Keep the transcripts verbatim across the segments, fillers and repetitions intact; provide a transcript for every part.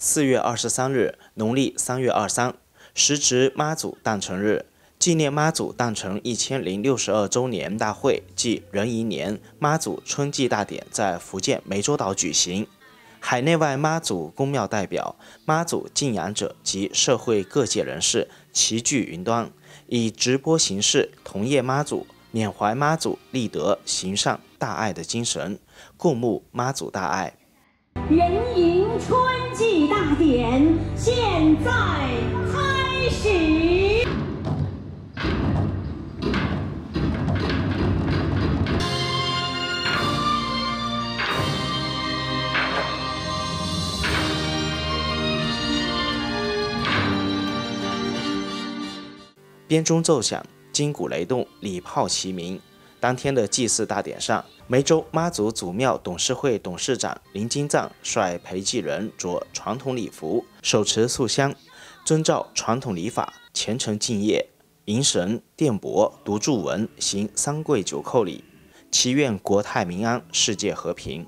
四月二十三日，农历三月二三，时值妈祖诞辰日。纪念妈祖诞辰一千零六十二周年大会暨壬寅年妈祖春祭大典在福建湄洲岛举行。海内外妈祖公庙代表、妈祖敬仰者及社会各界人士齐聚云端，以直播形式同业妈祖，缅怀妈祖立德行善大爱的精神，共沐妈祖大爱。 壬寅春祭大典现在开始。 编钟奏响，金鼓雷动，礼炮齐鸣。当天的祭祀大典上，湄洲妈祖祖庙董事会董事长林金藏率陪祭人着传统礼服，手持素香，遵照传统礼法虔诚敬业，迎神、奠钵、读祝文，行三跪九叩礼，祈愿国泰民安，世界和平。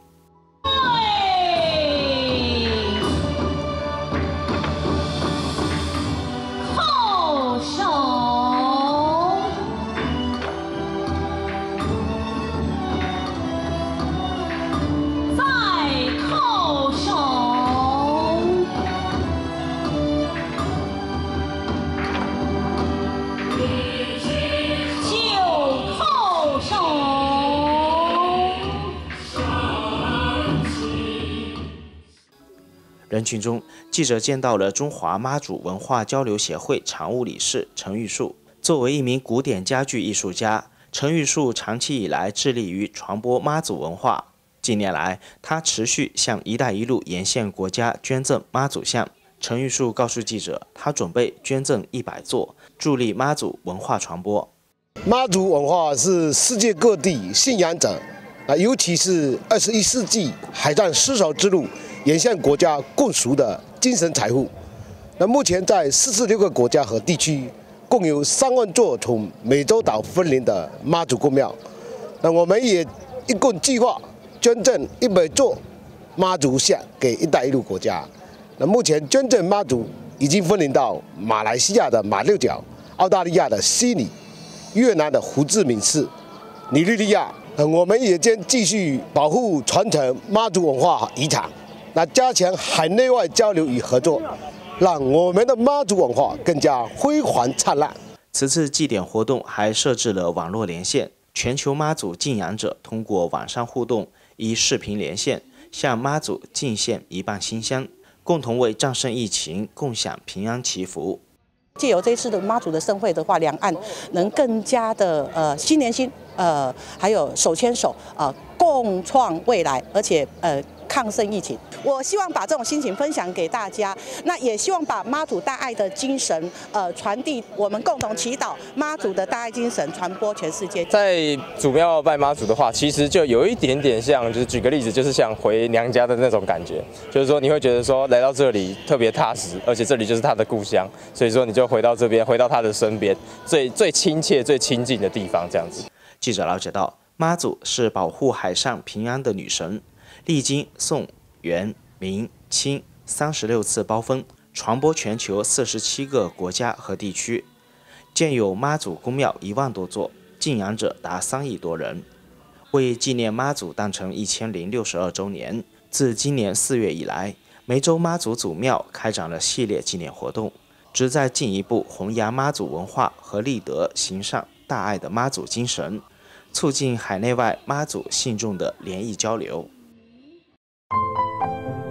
人群中，记者见到了中华妈祖文化交流协会常务理事陈玉树。作为一名古典家具艺术家，陈玉树长期以来致力于传播妈祖文化。近年来，他持续向“一带一路”沿线国家捐赠妈祖像。陈玉树告诉记者，他准备捐赠一百座，助力妈祖文化传播。 妈祖文化是世界各地信仰者，啊，尤其是二十一世纪海上丝绸之路沿线国家共属的精神财富。那目前在四十六个国家和地区，共有三万座从湄洲岛分灵的妈祖公庙。那我们也一共计划捐赠一百座妈祖像给“一带一路”国家。那目前捐赠妈祖已经分灵到马来西亚的马六甲、澳大利亚的悉尼、越南的胡志明市、尼日利亚。我们也将继续保护传承妈祖文化遗产，那加强海内外交流与合作，让我们的妈祖文化更加辉煌灿烂。 此次祭典活动还设置了网络连线，全球妈祖敬仰者通过网上互动，以视频连线向妈祖敬献一半馨香，共同为战胜疫情、共享平安祈福。 借由这次的妈祖的盛会的话，两岸能更加的呃心连心，呃还有手牵手，呃共创未来，而且呃抗胜疫情。我希望把这种心情分享给大家，那也希望把妈祖大爱的精神呃传递，我们共同祈祷妈祖的大爱精神传播全世界。 在祖庙拜妈祖的话，其实就有一点点像，就是举个例子，就是像回娘家的那种感觉，就是说你会觉得说来到这里特别踏实，而且这里就是他的故乡，所以说你就回到这边，回到他的身边，最最亲切、最亲近的地方，这样子。 记者了解到，妈祖是保护海上平安的女神，历经宋、元、明、清三十六次包封，传播全球四十七个国家和地区，建有妈祖公庙一万多座，敬仰者达三亿多人。为纪念妈祖诞辰一千零六十二周年，自今年四月以来，湄洲妈祖祖庙开展了系列纪念活动，旨在进一步弘扬妈祖文化和立德行善大爱的妈祖精神，促进海内外妈祖信众的联谊交流。